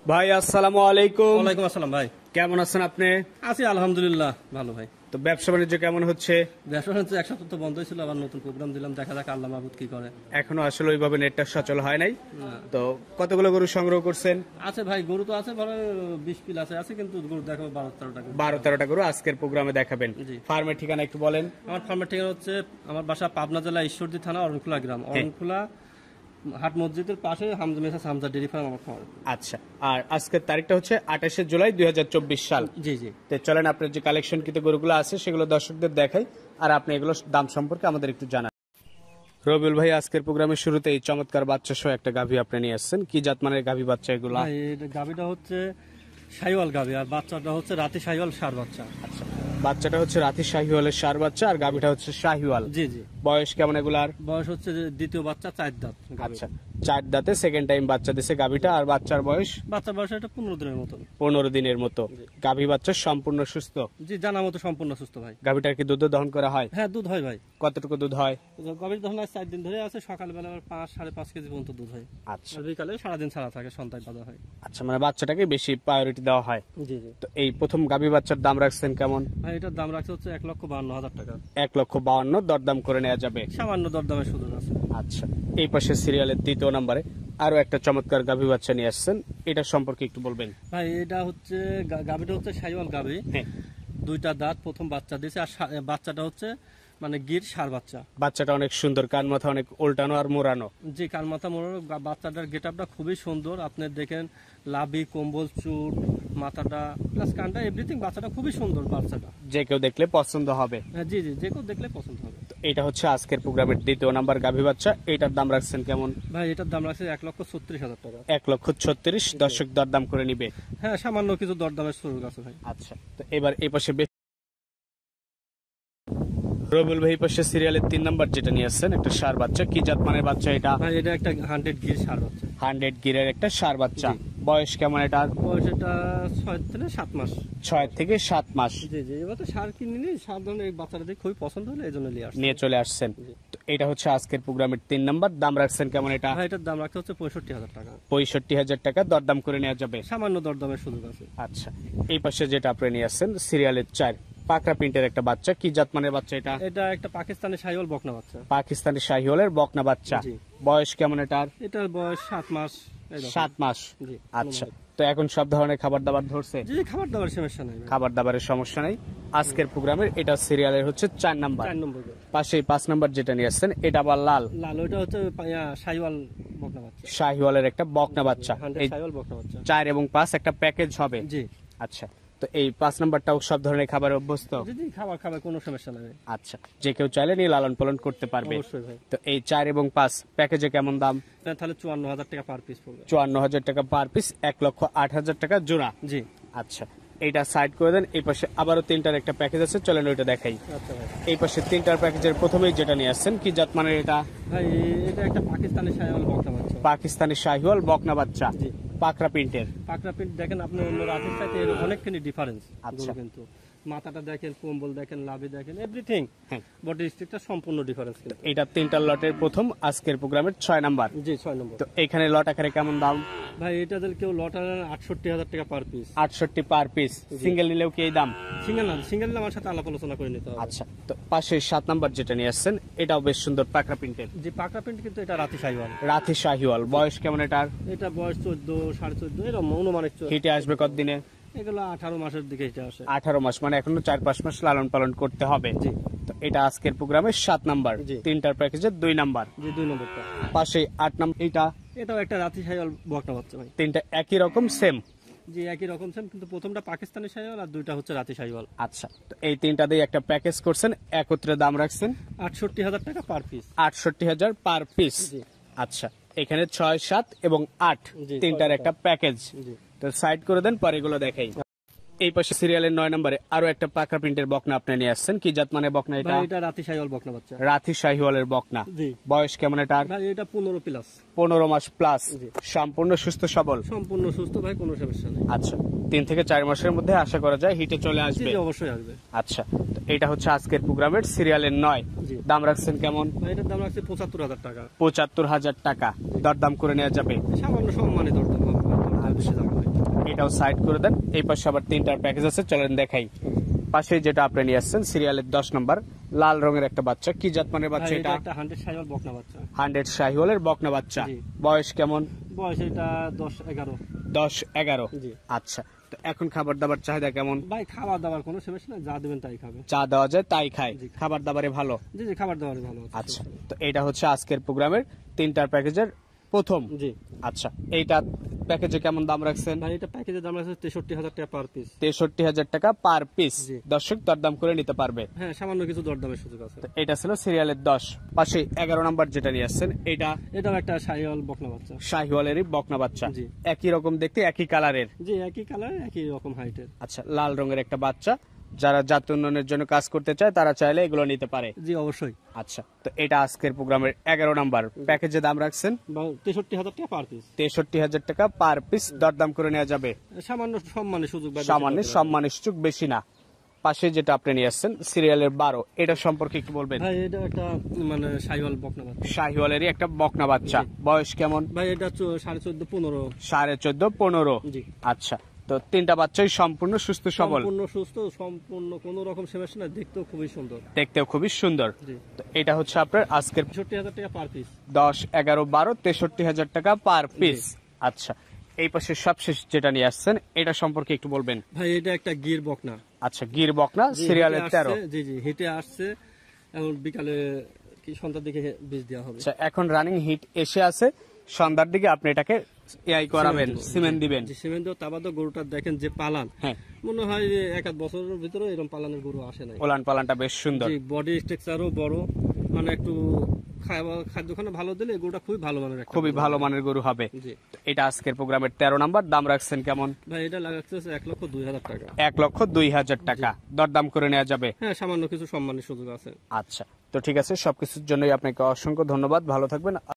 ভাই আসসালামু আলাইকুম। ওয়ালাইকুম আসসালাম ভাই, কেমন আছেন আপনি? আছি আলহামদুলিল্লাহ ভালো ভাই। তো ব্যবসা বাণিজ্য কেমন হচ্ছে? ব্যবসা হচ্ছে এক সপ্তাহ তো বন্ধই ছিল, আবার নতুন প্রোগ্রাম দিলাম, দেখা যাক আল্লাহ মাহবুদ কি করে। এখনো আসলে ওইভাবে নেটটা সচল হয় নাই। তো কতগুলো গরু সংগ্রহ করছেন? আছে ভাই, গরু তো আছে ধরো 20 পিল আছে কিন্তু গরু দেখাবো 12-13টা। 12-13টা গরু আজকের প্রোগ্রামে দেখাবেন। জি। ফার্মের ঠিকানা একটু বলেন। আমার ফার্মের ঠিকানা হচ্ছে, আমার বাসা পাবনা জেলা ঈশ্বরদী থানা অরণখোলা গ্রাম, অরণখোলা হাট মসজিদের পাশে হামজা ডেইরি ফার্ম আমার খামার। আচ্ছা, আর আজকের তারিখটা হচ্ছে 28শে জুলাই 2024 সাল। জি জি। তো চলেন আপনার যে কালেকশনকৃত গরুগুলো আছে সেগুলো দর্শকদের দেখাই, আর আপনি এগুলো দাম সম্পর্কে আমাদের একটু জানান। রবিউল ভাই, আজকের প্রোগ্রামের শুরুতে এই চমৎকার বাচ্চা সহ একটা গাভী আপনি নিয়ে আসছেন। কি জাতমানের গাভী বাচ্চা এগুলা? গাভীটা হচ্ছে শাহিওয়াল গাভী, আর বাচ্চাটা হচ্ছে রাতি শাহিওয়াল ষাঁড় বাচ্চা। আচ্ছা, বাচ্চাটা হচ্ছে রাতি শাহিওয়ালের ষাঁড় বাচ্চা, আর গাভীটা হচ্ছে শাহিওয়াল। জি জি। বয়স কেমন এগুলার? বয়স হচ্ছে যে দ্বিতীয় বাচ্চা, 4 দাঁত। আচ্ছা, 4 দাঁতে সেকেন্ড টাইম বাচ্চা দিছে গাভীটা। আর বাচ্চার বয়স? বাচ্চার বয়স এটা 15 দিনের মতন। 15 দিনের মতো। গাভী বাচ্চা সম্পূর্ণ সুস্থ? জি, জানা মতো সম্পূর্ণ সুস্থ ভাই। গাভীটার কি দুধ দহন করা হয়? হ্যাঁ, দুধ হয় ভাই। কতটুকু দুধ হয়? গাভীর দহন 4 দিন ধরে আছে, সকালবেলা 5-5.5 কেজি পর্যন্ত দুধ হয়। আচ্ছা, আর বিকালে সারাদিন ছাড়া থাকে, সন্তান বাঁধা হয়। আচ্ছা, মানে বাচ্চাটাকে বেশি প্রায়োরিটি দেওয়া হয়। জি জি। তো এই প্রথম গাভী বাচ্চার দাম রাখছেন কেমন? ভাই এটার দাম রাখছে হচ্ছে 1,52,000 টাকা। 1,52,000 দরদাম করে নেওয়া যাবে? সামান্য দরদামের সুযোগ আছে। আচ্ছা, এই পাশে সিরিয়ালের দ্বিতীয় নম্বরে আরো একটা চমৎকার গাভী বাচ্চা নিয়ে আসছেন, এটা সম্পর্কে একটু বলবেন। ভাই এটা হচ্ছে গাভীটা হচ্ছে শাহিওয়াল গাভী। হ্যাঁ। 2টা দাঁত, প্রথম বাচ্চা দিয়েছে। আর বাচ্চাটা হচ্ছে মানে গির ষাঁড় বাচ্চা। বাচ্চাটা অনেক সুন্দর, কান মাথা অনেক উল্টানো আর মোড়ানো। জি, কান মাথা মোড়ানো। বাচ্চাটার গেট আপটা খুবই সুন্দর, আপনি দেখেন লাভি, কম্বল, চুট, মাথাটা প্লাস কানটা, এভরিথিং বাচ্চাটা খুবই সুন্দর বাচ্চাটা। যে কেউ দেখলে পছন্দ হবে। হ্যাঁ জি জি, যে কেউ দেখলে পছন্দ হবে। তো এটা হচ্ছে আজকের প্রোগ্রামের দ্বিতীয় নাম্বার গাভী বাচ্চা, এটার দাম রাখছেন কেমন? ভাই এটার দাম রাখছে 1,36,000 টাকা। 1,36,000 দর্শক দরদাম করে নিবে? হ্যাঁ, সামান্য কিছু দরদামের সুযোগ আছে ভাই। আচ্ছা, তো এবার এই পাশে রবিউল ভাই পাশে সিরিয়ালের 3 নাম্বার যেটা নিয়ে আসছেন, একটা ষাঁড় বাচ্চা। কি জাত মানের বাচ্চা এটা? ভাই এটা একটা 100 গির ষাঁড় বাচ্চা। 100 গিরের একটা ষাঁড় বাচ্চা। বয়স কেমন এটার? বয়স এটা 6 থেকে 7 মাস। 6 থেকে 7 মাস। জি জি, এবার তো ষাঁড় কিনিনি, ষাঁড় ধরনের এই বাচ্চাটা দেখে খুবই পছন্দ হলো, এই জন্য নিয়ে চলে আসছেন। তো এটা হচ্ছে আজকের প্রোগ্রামের 3 নাম্বার, দাম রাখছেন কেমন এটা? ভাই এটার দাম রাখতে হচ্ছে 65,000 টাকা। 65,000 টাকা দরদাম করে নেওয়া যাবে? সামান্য দরদামের সুযোগ আছে। আচ্ছা, এই পাশে যেটা আপনি নিয়ে আসছেন সিরিয়ালের 4 পাকড়া প্রিন্টের একটা বাচ্চা। কি জাত মানের বাচ্চা এটা? এটা একটা পাকিস্তানি শাহিওয়াল বকনা বাচ্চা। পাকিস্তানি শাহিওয়ালের বকনা বাচ্চা। জি। বয়স কেমন এটার? এটার বয়স 7 মাস। 7 মাস। জি। আচ্ছা, তো এখন সব ধরনের খাবার দাবার ধরছে? জি, খাবার দাবার সমস্যা নাই। খাবার দাবারের সমস্যা নাই। আজকের প্রোগ্রামের এটা সিরিয়ালের হচ্ছে 4 নাম্বার। 4 নম্বর। পাশে 5 নাম্বার যেটা নিয়ে আসছেন, এটা আবার লাল। লাল, ওটা হচ্ছে শাহিওয়াল বকনা বাচ্চা। শাহিওয়ালের একটা বকনা বাচ্চা। 100 এই শাহিওয়াল বকনা বাচ্চা। 4 এবং 5 একটা প্যাকেজ হবে? জি। আচ্ছা, তো এই 5 নাম্বারটাও সব ধরনের খাবার অভ্যস্ত? জি জি, খাবার কোনো সমস্যা নাই। আচ্ছা, যে কেউ চাইলে নিয়ে লালন পালন করতে পারবে? অবশ্যই ভাই। তো এই 4 এবং 5 প্যাকেজে কেমন দাম? তাহলে 54,000 টাকা পার পিস পড়বে। 54,000 টাকা পার পিস, 1,08,000 টাকা জোড়া। জি। আচ্ছা, এইটা সাইড করে দেন। এই পাশে আবারও 3টার একটা প্যাকেজ আছে, চলেন ওইটা দেখাই। আচ্ছা ভাই। এই পাশে 3টার প্যাকেজের প্রথমেই যেটা নিয়ে আসছেন, কি জাত মানের এটা? ভাই এটা একটা পাকিস্তানি শাহিওয়াল বকনা বাচ্চা। পাকিস্তানি শাহিওয়াল বকনা বাচ্চা। জি। পাকড়া প্রিন্টের। পাকড়া প্রিন্ট দেখেন আপনি, অন্য রাতের সাথে এর অনেকখানি ডিফারেন্স। আচ্ছা। কিন্তু মাথাটা দেখেন, কম্বল দেখেন, লাভি দেখেন, এভরিথিং। হ্যাঁ। বডি স্ট্রাকচার সম্পূর্ণ ডিফারেন্স কিন্তু। এটা 3টার লটের প্রথম, আজকের প্রোগ্রামের 6 নাম্বার। জি, 6 নম্বর। তো এখানে লট আকারে কেমন দাম? ভাই এটাদের কেউ লট আনেন 68,000 টাকা per piece. 68 per piece. Single নিলেও কি এই দাম? সিঙ্গেল আমার সাথে আলাপ আলোচনা করে নিতে হবে। আচ্ছা, তো পাশে 7 নাম্বার যেটা নিয়ে আসছেন, এটাও বেশ সুন্দর পাকড়া প্রিন্টের। যে পাকড়া প্রিন্ট, কিন্তু এটা রাতি শাহিওয়াল। রাথি শাহিওয়াল। বয়স কেমন এটার? এটা বয়স 14, 14.5 এরকম অনুমানিক। হিটে আসবে কতদিনে? এগুলো 18 মাসের দিকে এটা আসে। 18 মাস, মানে এখনো 4-5 মাস লালন পালন করতে হবে। জি। তো এটা আজকের প্রোগ্রামের 7 নাম্বার। জি। 3টার প্যাকেজের 2 নাম্বার। জি, 2 নম্বরটা। পাশে 8 নাম্বার, এটাও একটা রাতি শাহিওয়াল বকনা বাচ্চা ভাই। 3টা একই রকম সেম? জি, একই রকম সেম, কিন্তু প্রথমটা পাকিস্তানি শাহিওয়াল আর 2টা হচ্ছে রাতি শাহিওয়াল। আচ্ছা, তো এই 3টা দিয়ে একটা প্যাকেজ করছেন, একত্রে দাম রাখছেন 68,000 টাকা পার পিস। 68,000 per piece. জি। আচ্ছা, এখানে 6, 7 এবং 8 জি, 3টার একটা প্যাকেজ। জি। তো সাইড করে দেন, পরে এগুলো দেখাই। এই পাশে সিরিয়ালের 9 নম্বরে আরো একটা পাকড়া প্রিন্টের বকনা আপনি নিয়ে আসছেন। কি জাত মানে বকনা এটা? ভাই এটা রাতি শাহিওয়াল বকনা বাচ্চা। রাথি শাহিওয়ালের বকনা। জি। বয়স কেমন এটার? ভাই এটা 15 প্লাস। 15 মাস প্লাস। জি। সম্পূর্ণ সুস্থ সবল? সম্পূর্ণ সুস্থ ভাই, কোনো সমস্যা নেই। আচ্ছা, 3 থেকে 4 মাসের মধ্যে আশা করা যায় হিটে চলে জি আসবে? জি, অবশ্যই আসবে। আচ্ছা, তো এটা হচ্ছে আজকের প্রোগ্রামের সিরিয়ালের 9। জি। দাম রাখছেন কেমন? ভাই এটার দাম রাখছে 75,000 টাকা। 75,000 টাকা দরদাম করে নেওয়া যাবে? সামান্য সম্মানে দরদাম হবে। আচ্ছা। এটাও সাইড করে দেন। এই পাশে আবার 3টার প্যাকেজ আছে, চলেন দেখাই। পাশে যেটা আপনি নিয়ে আসছেন সিরিয়ালের 10 নম্বর লাল রঙের একটা বাচ্চা, কি জাত মানের বাচ্চা ভাই এটা? একটা 100 শাহিওয়াল বকনা বাচ্চা। 100 শাহিওয়ালের বকনা বাচ্চা। জি। বয়স কেমন? বয়স এটা 10-11। 10-11। জি। আচ্ছা, তো এখন খাবার দাবার চাহিদা কেমন? ভাই খাবার দাবার কোনো সমস্যা না, যা দেবেন তাই খাবে। চা দেওয়া যায় তাই খায়, জি। খাবার দাবারে ভালো। জি জি, খাবার দাবার ভালো আছে। আচ্ছা, তো এটা হচ্ছে আজকের প্রোগ্রামের 3টার প্যাকেজের প্রথম। জি। আচ্ছা, এইটা প্যাকেজে কেমন দাম রাখছেন? ভাই এটা প্যাকেজের দাম আছে 63,000 টাকা পার পিস। 63,000 টাকা পার পিস। জি। দর্শক দরদাম করে নিতে পারবে। হ্যাঁ, সামান্য কিছু দরদামের সুযোগ আছে। তো এটা ছিল সিরিয়ালের 10। পাশে 11 নাম্বার যেটা নিয়ে আসছেন এটা এটাও একটা শাহিওয়াল বকনা বাচ্চা। শাহিওয়ালেরই বকনা বাচ্চা। জি। একই রকম দেখতে, একই কালারের। জি, একই কালার, একই রকম হাইটের। আচ্ছা, লাল রঙের একটা বাচ্চা, যারা জাত উন্নয়নের জন্য কাজ করতে চায় তারা চাইলে এগুলো নিতে পারে। জি অবশ্যই। আচ্ছা, তো এটা আজকের প্রোগ্রামের 11 নাম্বার প্যাকেজে দাম রাখছেন 63,000 টাকা পার পিস। 63,000 টাকা পার পিস। দরদাম করে নেওয়া যাবে। সামান্য সম্মানের সুযোগ। বা সামান্য সম্মানের সুযোগ, বেশি না। পাশে যেটা আপনি নিয়ে আসছেন সিরিয়ালের 12, এটা সম্পর্কে একটু বলবেন। ভাই এটা একটা মানে শাহিওয়াল বকনা বাচ্চা। শাহিওয়ালেরই একটা বকনা বাচ্চা। বয়স কেমন? ভাই এটা 14.5-15। 14.5-15। জি। আচ্ছা, তো 3টা বাচ্চাই সম্পূর্ণ সুস্থ সবল, সম্পূর্ণ সুস্থ, সম্পূর্ণ কোনো রকম সমস্যা না, দেখতেও খুবই সুন্দর। দেখতেও খুবই সুন্দর। জি। তো এটা হচ্ছে আপনার আজকের 63,000 টাকা পার পিস। 10, 11, 12, 63,000 টাকা পার পিস। আচ্ছা, এই পাশে সবশেষ যেটা নিয়ে আসছেন এটা সম্পর্কে একটু বলবেন। ভাই এটা একটা গির বকনা। আচ্ছা, গির বকনা, জি, সিরিয়ালের হেঁটে 13। আসছে। জি জি, হেঁটে আসছে। এখন বিকালে কি সন্ধ্যার দিকে বীজ দেওয়া হবে। আচ্ছা, এখন রানিং হিট এসে আছে, সন্ধ্যার দিকে আপনি এটাকে এআই করাবেন, সিমেন্ট দিবেন। জি, সিমেন্ট দেওয়া। তাবাদও গরুটা দেখেন যে পালান, হ্যাঁ, মনে হয় যে 1-1 বছরের ভিতরে এরকম পালানের গরু আসে নাই। ওলান পালানটা বেশ সুন্দর। জি, বডি স্ট্রাকচারও বড়, মানে একটু খাদ্যখানা ভালো দিলে এই গরুটা খুবই ভালো মানের একটা খুবই গরু ভালো হবে। মানের গরু হবে। জি। তো এটা আজকের প্রোগ্রামের 13 নাম্বার। দাম রাখছেন কেমন? ভাই এটা লাগাচ্ছে 1,02,000 টাকা। 1,02,000 টাকা। দরদাম করে নেওয়া যাবে। হ্যাঁ, সামান্য কিছু সম্মানের সুযোগ আছে। আচ্ছা, তো ঠিক আছে, সবকিছুর জন্যই আপনাকে অসংখ্য ধন্যবাদ। ভালো থাকবেন।